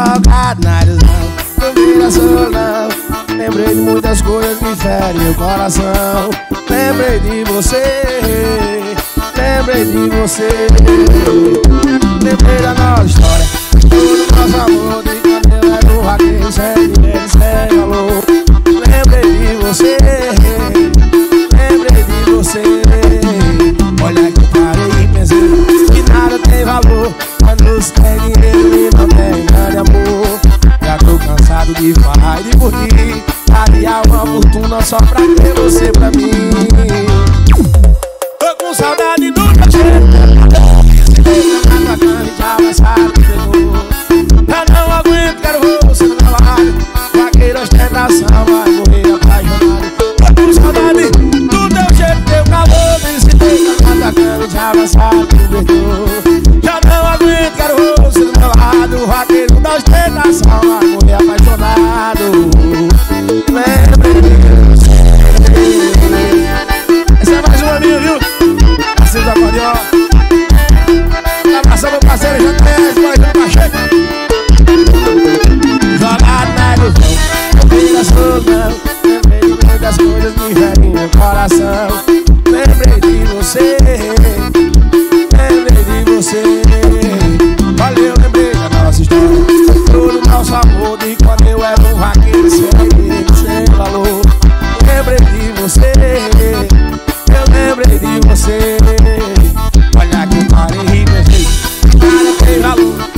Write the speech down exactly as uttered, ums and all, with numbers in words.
jogado na ilusão, não vira solão. Lembrei de muitas coisas que ferem meu coração. Lembrei de você, lembrei de você. Lembrei da nossa história, todo nosso amor, de quando eu era um vaqueiro sem dinheiro, sem valor. Lembrei de você, lembrei de você. Olha que eu parei e pensei que nada tem valor quando se tem dinheiro e não tem grande amor. Já tô cansado de falar e de curtir, daria uma fortuna só pra ter você pra mim. Tô com saudade do teu cheiro, esse beijo na tua cama e já avançado pegou. Eu não aguento, quero você no meu lado, vaqueiro ostentação vai morrer apaixonado. Tô com saudade do teu cheiro, teu calor, esse beijo na tua cama e já avançado pegou. Já não aguento, quero você no meu lado, vaqueiro da ostentação vai morrer apaixonado. Lembrei de você. Essa é mais uma minha, viu? Parceiro do acordeon. Abração meu parceiro J S, Marajano Pacheco. Jogado na ilusão, não vira solão. Lembrei de muitas coisas que ferem meu coração. Lembrei de você, lembrei de você. Valeu, lembrei da nossa história, todo nosso amor, de quando eu era um vaqueiro sem dinheiro, sem valor. Lembrei de você, eu lembrei de você. Olha que eu parei e pensei, nada tem valor